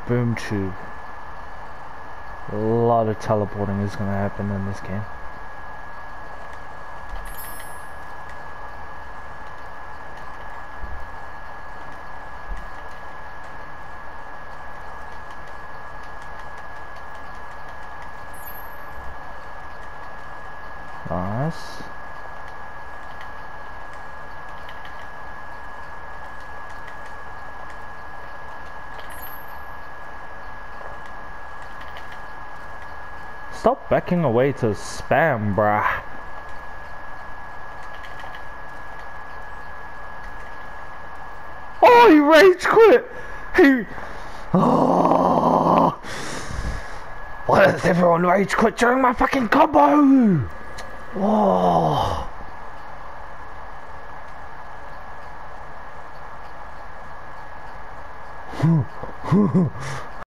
Boom tube. A lot of teleporting is gonna happen in this game. Nice. Stop backing away to spam, bruh. Oh, he rage quit! He... Oh! Why does everyone rage quit during my fucking combo? Oh!